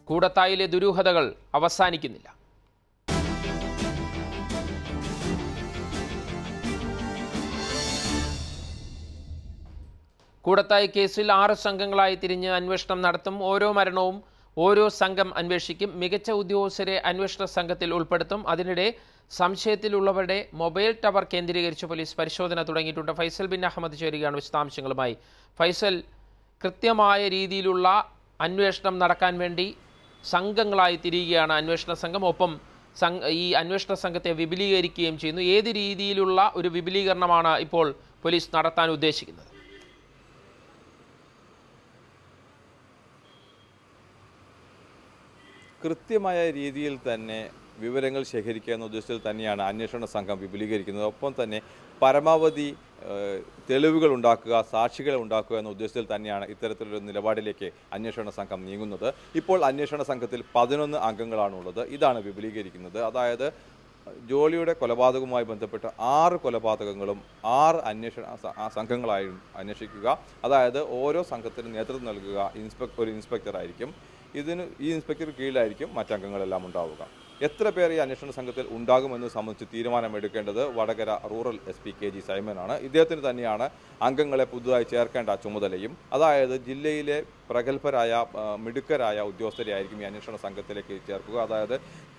കൂടത്തായിലെ ദുരൂഹതകൾ അവസാനിക്കുന്നില്ല. കൂടത്തായി കേസിൽ 6 സംഘങ്ങളായി തിരിഞ്ഞ് അന്വേഷണം നടത്തും. ഓരോ മരണവും ഓരോ സംഘം അന്വേഷിക്കും. മികച്ച ഉദ്യോഗസ്ഥരെ അന്വേഷണ സംഘത്തിൽ ഉൾപ്പെടുത്തും. അതിനിടെ സംശയത്തിലുള്ളവരുടെ മൊബൈൽ ടവർ കേന്ദ്രീകരിച്ച് പോലീസ് പരിശോധന തുടങ്ങിയിട്ടുണ്ട്. ഫൈസൽ ബിൻ അഹമ്മദ് ചേരുകയാണ് വിശദാംശങ്ങളുമായി. ഫൈസൽ, കൃത്യമായ രീതിയിലുള്ള അന്വേഷണം നടക്കാൻ വേണ്ടി സംഘങ്ങളായി തിരിയുകയാണ് അന്വേഷണ സംഘം. ഒപ്പം ഈ അന്വേഷണ സംഘത്തെ വിപുലീകരിക്കുകയും ചെയ്യുന്നു. ഏത് രീതിയിലുള്ള ഒരു വിപുലീകരണമാണ് ഇപ്പോൾ പോലീസ് നടത്താൻ ഉദ്ദേശിക്കുന്നത്? കൃത്യമായ രീതിയിൽ തന്നെ വിവരങ്ങൾ ശേഖരിക്കുക എന്ന ഉദ്ദേശത്തിൽ തന്നെയാണ് അന്വേഷണ സംഘം വിപുലീകരിക്കുന്നത്. ഒപ്പം തന്നെ പരമാവധി തെളിവുകൾ ഉണ്ടാക്കുക, സാക്ഷികളെ ഉണ്ടാക്കുക എന്ന ഉദ്ദേശത്തിൽ തന്നെയാണ് ഇത്തരത്തിലൊരു നിലപാടിലേക്ക് അന്വേഷണ സംഘം നീങ്ങുന്നത്. ഇപ്പോൾ അന്വേഷണ സംഘത്തിൽ 11 അംഗങ്ങളാണുള്ളത്. ഇതാണ് വിപുലീകരിക്കുന്നത്. അതായത് ജോളിയുടെ കൊലപാതകവുമായി ബന്ധപ്പെട്ട 6 കൊലപാതകങ്ങളും 6 അന്വേഷണ സംഘങ്ങളായി അന്വേഷിക്കുക. അതായത് ഓരോ സംഘത്തിനും നേതൃത്വം നൽകുക ഒരു ഇൻസ്പെക്ടറായിരിക്കും. ഈ ഇൻസ്പെക്ടർ കീഴിലായിരിക്കും മറ്റംഗങ്ങളെല്ലാം ഉണ്ടാവുക. എത്ര പേർ ഈ അന്വേഷണ സംഘത്തിൽ ഉണ്ടാകുമെന്ന് സംബന്ധിച്ച് തീരുമാനമെടുക്കേണ്ടത് വടകര റൂറൽ SP KG സൈമനാണ്. ഇദ്ദേഹത്തിന് തന്നെയാണ് അംഗങ്ങളെ പുതുതായി ചേർക്കേണ്ട ചുമതലയും. അതായത് ജില്ലയിലെ പ്രഗത്ഭരായ മിടുക്കരായ ഉദ്യോഗസ്ഥരെയായിരിക്കും ഈ അന്വേഷണ സംഘത്തിലേക്ക് ചേർക്കുക. അതായത്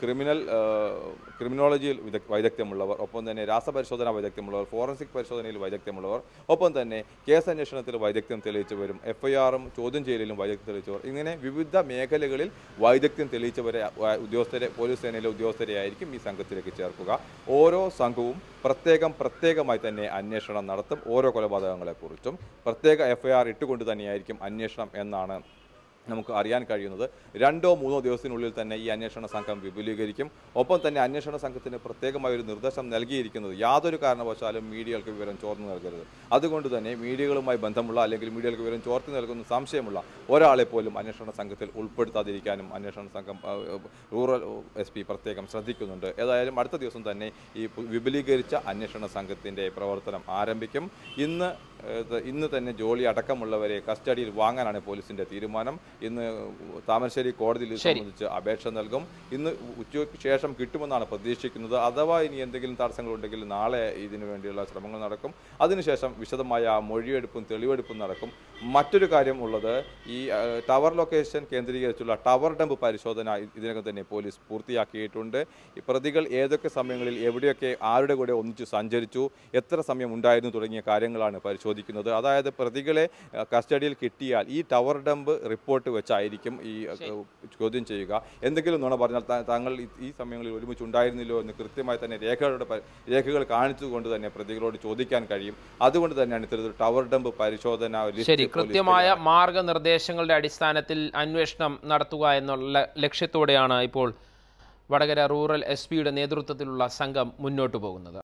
ക്രിമിനോളജിയിൽ വൈദഗ്ധ്യമുള്ളവർ, ഒപ്പം തന്നെ രാസപരിശോധന വൈദഗ്ധ്യമുള്ളവർ, ഫോറൻസിക് പരിശോധനയിൽ വൈദഗ്ധ്യമുള്ളവർ, ഒപ്പം തന്നെ കേസ് അന്വേഷണത്തിൽ വൈദഗ്ധ്യം തെളിയിച്ചവരും FIR-ഉം ചോദ്യം ചെയ്യലിലും വൈദഗ്ധ്യം തെളിയിച്ചവർ, ഇങ്ങനെ വിവിധ മേഖലകളിൽ വൈദഗ്ധ്യം തെളിയിച്ചവരെ ഉദ്യോഗസ്ഥരെ, പോലീസ് സേനയിലെ ഉദ്യോഗസ്ഥരെയായിരിക്കും ഈ സംഘത്തിലേക്ക് ചേർക്കുക. ഓരോ സംഘവും പ്രത്യേകമായി തന്നെ അന്വേഷണം നടത്തും. ഓരോ കൊലപാതകങ്ങളെക്കുറിച്ചും പ്രത്യേക FIR ഇട്ടുകൊണ്ട് തന്നെയായിരിക്കും അന്വേഷണം എന്നാണ് നമുക്ക് അറിയാൻ കഴിയുന്നത്. 2-3 ദിവസത്തിനുള്ളിൽ തന്നെ ഈ അന്വേഷണ സംഘം വിപുലീകരിക്കും. ഒപ്പം തന്നെ അന്വേഷണ സംഘത്തിന് പ്രത്യേകമായ ഒരു നിർദ്ദേശം നൽകിയിരിക്കുന്നത് യാതൊരു കാരണവശാലും മീഡിയകൾക്ക് വിവരം ചോർന്നു നൽകരുത്. അതുകൊണ്ട് തന്നെ മീഡിയകളുമായി ബന്ധമുള്ള അല്ലെങ്കിൽ മീഡിയകൾക്ക് വിവരം ചോർത്തി നൽകുന്ന സംശയമുള്ള ഒരാളെ പോലും അന്വേഷണ സംഘത്തിൽ ഉൾപ്പെടുത്താതിരിക്കാനും അന്വേഷണ സംഘം റൂറൽ SP പ്രത്യേകം ശ്രദ്ധിക്കുന്നുണ്ട്. ഏതായാലും അടുത്ത ദിവസം തന്നെ ഈ വിപുലീകരിച്ച അന്വേഷണ സംഘത്തിൻ്റെ പ്രവർത്തനം ആരംഭിക്കും. ഇന്ന് തന്നെ ജോളി അടക്കമുള്ളവരെ കസ്റ്റഡിയിൽ വാങ്ങാനാണ് പോലീസിൻ്റെ തീരുമാനം. ഇന്ന് താമരശ്ശേരി കോടതിയിൽ ഇത് സംബന്ധിച്ച് അപേക്ഷ നൽകും. ഇന്ന് ഉച്ചയ്ക്ക് ശേഷം കിട്ടുമെന്നാണ് പ്രതീക്ഷിക്കുന്നത്. അഥവാ ഇനി എന്തെങ്കിലും തടസ്സങ്ങളുണ്ടെങ്കിൽ നാളെ ഇതിനു വേണ്ടിയുള്ള ശ്രമങ്ങൾ നടക്കും. അതിനുശേഷം വിശദമായ മൊഴിയെടുപ്പും തെളിവെടുപ്പും നടക്കും. മറ്റൊരു കാര്യം ഉള്ളത്, ഈ ടവർ ലൊക്കേഷൻ കേന്ദ്രീകരിച്ചുള്ള ടവർ ഡംപ് പരിശോധന ഇതിനകം തന്നെ പോലീസ് പൂർത്തിയാക്കിയിട്ടുണ്ട്. ഈ പ്രതികൾ ഏതൊക്കെ സമയങ്ങളിൽ എവിടെയൊക്കെ ആരുടെ കൂടെ ഒന്നിച്ച് സഞ്ചരിച്ചു, എത്ര സമയം ഉണ്ടായിരുന്നു തുടങ്ങിയ കാര്യങ്ങളാണ് പരിശോധിക്കുന്നത്. അതായത് പ്രതികളെ കസ്റ്റഡിയിൽ കിട്ടിയാൽ ഈ ടവർ ഡംപ് റിപ്പോർട്ട് വെച്ചായിരിക്കും ഈ ചോദ്യം ചെയ്യുക. എന്തെങ്കിലും നുണ പറഞ്ഞാൽ താങ്കൾ ഈ സമയങ്ങളിൽ ഒരുമിച്ച് ഉണ്ടായിരുന്നില്ലോ എന്ന് കൃത്യമായി തന്നെ രേഖകൾ കാണിച്ചുകൊണ്ട് തന്നെ പ്രതികളോട് ചോദിക്കാൻ കഴിയും. അതുകൊണ്ട് തന്നെയാണ് ഇത്തരത്തിൽ ടവർ ഡംപ് പരിശോധന. കൃത്യമായ മാർഗനിർദ്ദേശങ്ങളുടെ അടിസ്ഥാനത്തിൽ അന്വേഷണം നടത്തുക എന്നുള്ള ലക്ഷ്യത്തോടെയാണ് ഇപ്പോൾ വടകര റൂറൽ SP യുടെ നേതൃത്വത്തിലുള്ള സംഘം മുന്നോട്ട് പോകുന്നത്.